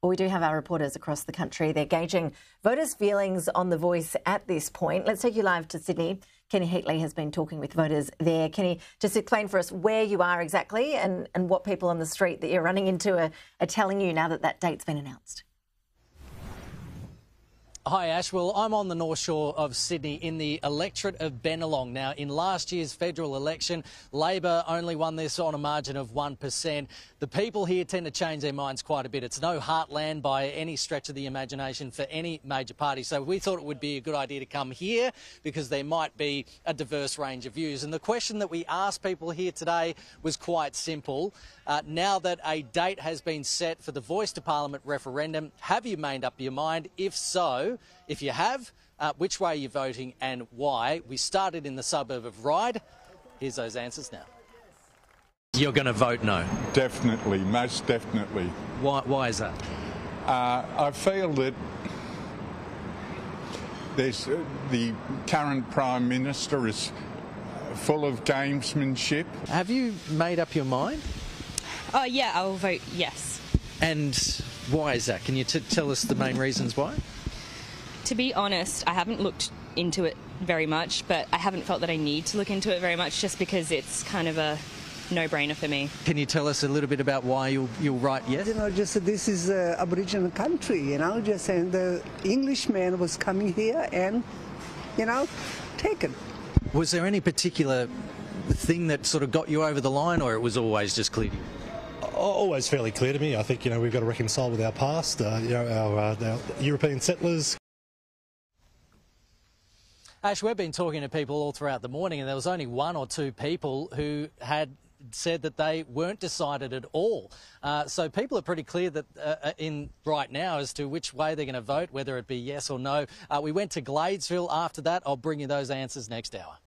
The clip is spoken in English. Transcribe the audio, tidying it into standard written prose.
Well, we do have our reporters across the country. They're gauging voters' feelings on the voice at this point. Let's take you live to Sydney. Kenny Heatley has been talking with voters there. Kenny, just explain for us where you are exactly and what people on the street that you're running into are telling you now that that date's been announced. Hi Ash, well I'm on the North Shore of Sydney in the electorate of Bennelong. Now in last year's federal election, Labor only won this on a margin of 1%. The people here tend to change their minds quite a bit. It's no heartland by any stretch of the imagination for any major party. So we thought it would be a good idea to come here because there might be a diverse range of views. And the question that we asked people here today was quite simple. Now that a date has been set for the Voice to Parliament referendum, have you made up your mind? If so, if you have, which way are you voting and why? We started in the suburb of Ryde. Here's those answers now. You're going to vote no? Definitely, most definitely. Why is that? I feel that the current Prime Minister is full of gamesmanship. Have you made up your mind? Oh, yeah, I'll vote yes. And why is that? Can you tell us the main reasons why? To be honest, I haven't looked into it very much, but I haven't felt that I need to look into it very much just because it's kind of a no-brainer for me. Can you tell us a little bit about why you'll write yes? You know, just this is an Aboriginal country, you know, just and the Englishman was coming here and, you know, taken. Was there any particular thing that sort of got you over the line, or it was always just clear to you? Always fairly clear to me. I think, you know, we've got to reconcile with our past, you know, our European settlers. Ash, we've been talking to people all throughout the morning and there was only one or two people who had said that they weren't decided at all. So people are pretty clear that right now as to which way they're going to vote, whether it be yes or no. We went to Gladesville after that. I'll bring you those answers next hour.